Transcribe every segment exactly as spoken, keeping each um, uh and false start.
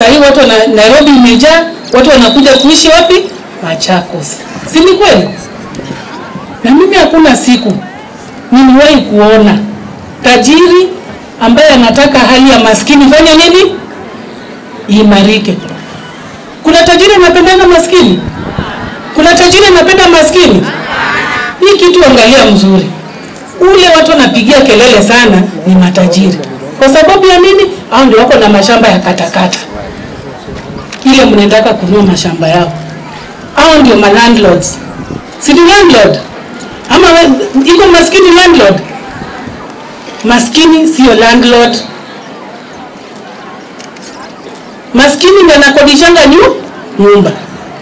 hii watu na Nairobi imejaa, watu wanakuja kuishi wapi? Machakos. Si ni kweli? Na mimi hakuna siku niliwahi kuona tajiri ambaye anataka hali ya maskini fanya nini? Imarike. Kuna tajiri anapenda maskini? Kuna tajiri anapenda maskini? Hii kitu angalia mzuri. Ule watu wanapigia kelele sana ni matajiri. Kwa sababu ya nini? Hao ndio wako na mashamba ya katakata. Ile mnaendaka kununua mashamba yao. Hao ndio ma landlords. Si ni landlord? Ama iko maskini landlord? Maskini sio landlord. Maskini ndiye anakodishanga nyumba.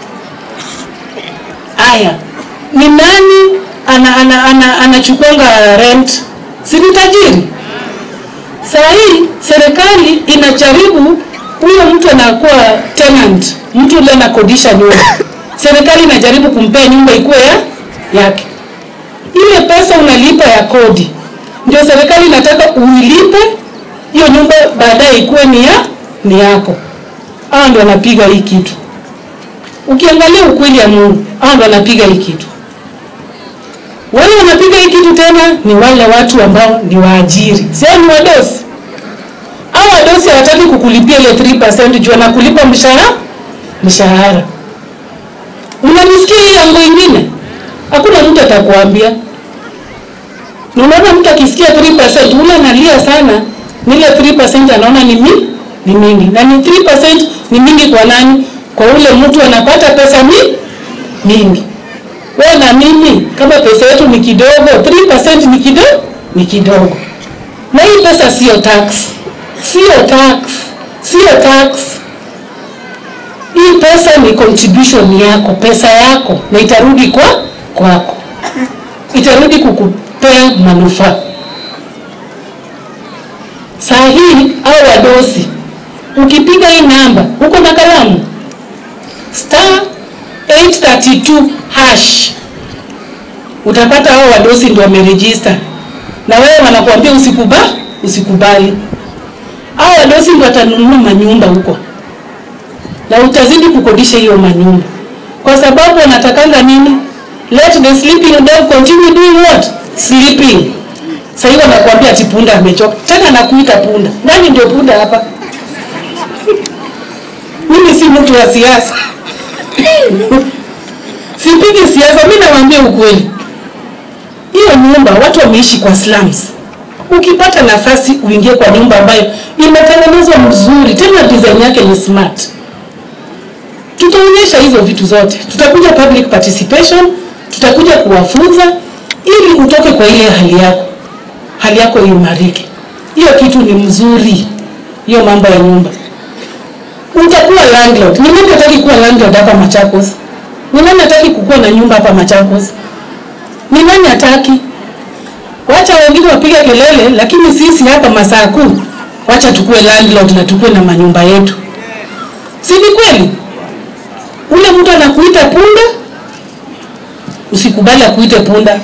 Aya. Ni nani ana ana ana anachukuanga rent? Si ni tajiri? Saa hii serikali inajaribu huyo mtu anakuwa tenant, mtu yule anakodisha nyumba. Serikali inajaribu kumpea nyumba ikuwe ya yake. Ile pesa unalipa ya kodi ndio serikali inataka uilipe hiyo nyumba baadaye ikuwe ni ya ni yako. Hao ndio wanapiga hii kitu. Ukiangalia ukweli ya Mungu, hao ndio wanapiga hii kitu. Wale wanapiga hii kitu tena ni wale watu ambao ni waajiri. Sio ni wadosi. Hao wadosi hawataki kukulipia ile three percent juu na kulipa mshahara mshahara. Unanisikia hii yango nyingine? Hakuna mtu atakwambia. Unaona mtu akisikia three percent ule analia sana, ile three percent anaona ni mingi, ni mingi. Na ni three percent ni mingi kwa nani? Kwa ule mtu anapata pesa mingi mingi. Wewe na mimi kama pesa yetu ni kidogo, three percent ni kidogo, ni kidogo. Na hii pesa sio tax. Sio tax. Sio tax. Hii pesa ni contribution yako, pesa yako na itarudi kwa kwako. Itarudi kukupea manufaa. Saa hii au wadosi ukipiga hii namba, uko na kalamu? Star eight three two hash. Utapata hao wadosi ndio wameregister. Na wewe wanakuambia usikubali, usikubali. Hao wadosi ndio watanunua manyumba huko. Na utazidi kukodisha hiyo manyumba. Kwa sababu wanatakanga nini? Let the sleeping dog continue doing what? Sleeping. Sasa hiyo wanakuambia ati punda amechoka. Tena nakuita punda. Nani ndio punda hapa? Mimi si mtu wa siasa. Sipigi siasa, mimi nawaambia ukweli. Hiyo nyumba watu wameishi kwa slums. Ukipata nafasi uingie kwa nyumba ambayo imetengenezwa mzuri, tena design yake ni smart. Tutaonyesha hizo vitu zote. Tutakuja public participation, tutakuja kuwafunza ili utoke kwa ile hali yako. Hali yako imarike. Hiyo kitu ni mzuri. Hiyo mambo ya nyumba. Utakuwa landlord. Ni nani hataki kuwa landlord hapa Machakos? Ni nani hataki kukuwa na nyumba hapa Machakos? Ni nani hataki? Wacha wengine wapige kelele, lakini sisi hapa Masaku wacha tukue landlord na tukue na manyumba yetu. Si ni kweli? Ule mtu anakuita punda, usikubali akuite punda.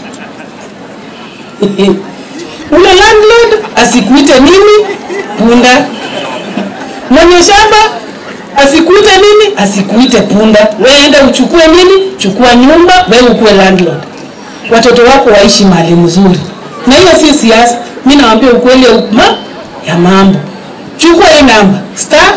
Ule landlord asikuite nini? Punda. Mwenye shamba asikuite nini? Asikuite punda. Wewe enda uchukue nini? Chukua nyumba, wewe ukue landlord. Watoto wako waishi mahali mzuri. Na hiyo si siasa. Mimi nawaambia ukweli ya mambo. Chukua hii namba star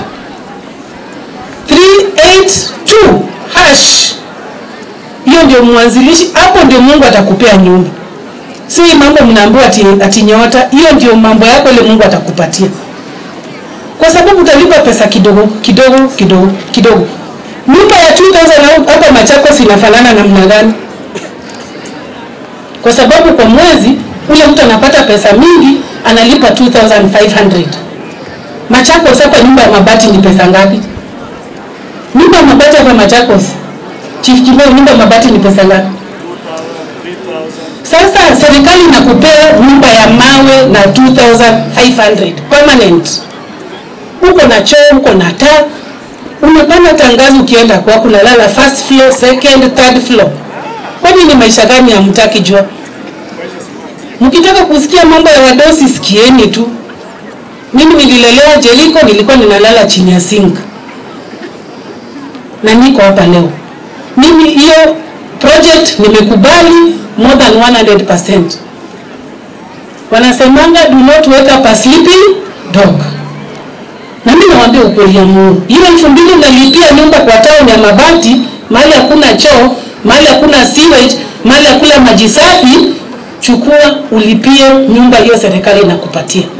three eight two hash. Hiyo ndio mwanzilishi, hapo ndio Mungu atakupea nyumba. Si mambo mnaambiwa ati, ati nyota, hiyo ndio mambo yako ile Mungu atakupatia. Kwa sababu utalipa pesa kidogo, kidogo, kidogo, kidogo. Nyumba ya two thousand hapa Machakos inafanana namna gani? Kwa sababu kwa mwezi ule mtu anapata pesa mingi, analipa two thousand five hundred. Machakos hapa nyumba ya mabati ni pesa ngapi? Nyumba ya mabati hapa Machakos, Chief Kimeo, nyumba ya mabati ni pesa ngapi? Sasa serikali inakupea nyumba ya mawe na two thousand five hundred permanent. Uko na choo, uko na taa. Unapanda tangazo ukienda kwa kulala first floor, second, third floor. Kwani ni maisha gani ya mtaki jua? Mkitaka kusikia mambo ya wadosi sikieni tu. Mimi nililelewa Jeliko, nilikuwa ninalala chini ya sink. na niko hapa leo. Mimi hiyo project nimekubali more than one hundred percent. Wanasemanga do not wake up a sleeping dog. Na mimi nawaambia ukweli ya Mungu. Hiyo elfu mbili unalipia nyumba kwa town ya mabati, mahali hakuna choo, mahali hakuna sewage, mahali hakuna maji safi, chukua ulipie nyumba hiyo serikali inakupatia.